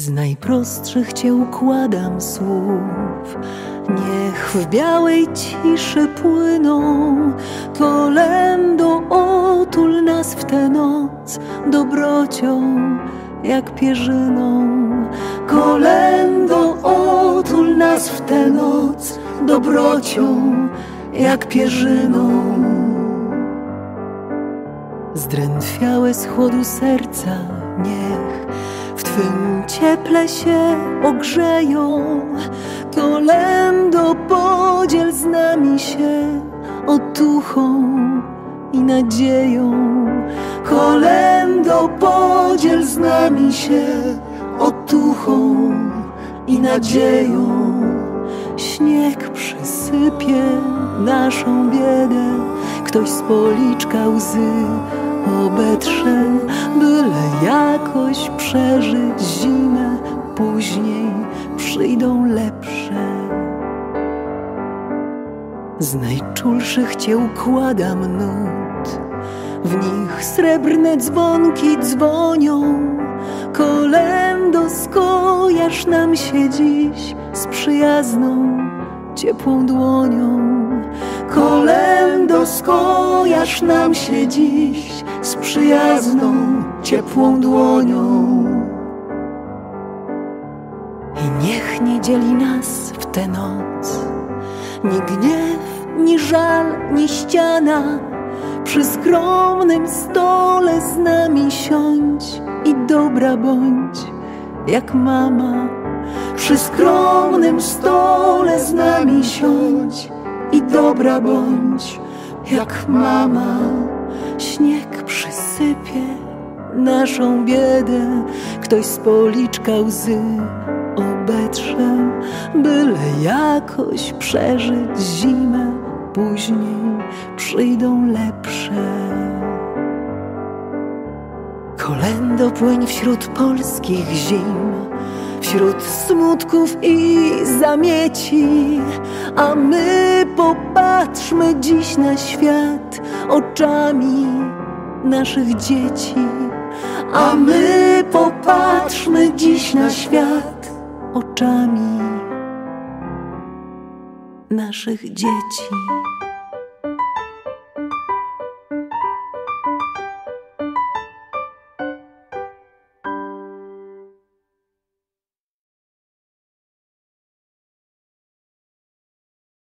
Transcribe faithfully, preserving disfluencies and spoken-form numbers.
Z najprostszych Cię układam słów, niech w białej ciszy płyną. Kolędo, otul nas w tę noc dobrocią jak pierzyną. Kolędo, otul nas w tę noc dobrocią jak pierzyną. Zdrętwiałe z chłodu serca niech w Twym cieple się ogrzeją. Kolędo, podziel z nami się otuchą i nadzieją. Kolędo, podziel z nami się otuchą i nadzieją. Śnieg przysypie naszą biedę, ktoś z policzka łzy obetrze, byle jakoś przeżyć zimę, później przyjdą lepsze. Z najczulszych Cię układam nut, w nich srebrne dzwonki dzwonią. Kolędo, skojarz nam się dziś z przyjazną, ciepłą dłonią. Kolędo, skojarz nam się dziś z przyjazną, ciepłą dłonią. I niech nie dzieli nas w tę noc ni gniew, ni żal, ni ściana. Przy skromnym stole z nami siądź i dobra bądź jak mama. Przy skromnym stole z nami siądź i dobra bądź jak mama. Śnieg przysypie naszą biedę, ktoś z policzka łzy obetrze, byle jakoś przeżyć zimę, później przyjdą lepsze. Kolędo, płyń wśród polskich zim, wśród smutków i zamieci, a my popatrzmy dziś na świat oczami naszych dzieci. A my popatrzmy dziś na świat oczami naszych dzieci.